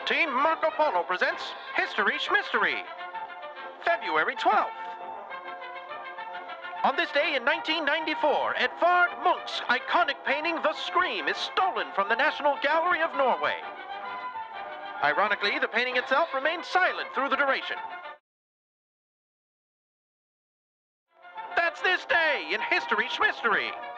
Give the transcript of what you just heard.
Team Marco Polo presents History Schmistory, February 12th. On this day in 1994, Edvard Munch's iconic painting, The Scream, is stolen from the National Gallery of Norway. Ironically, the painting itself remained silent through the duration. That's this day in History Schmistory.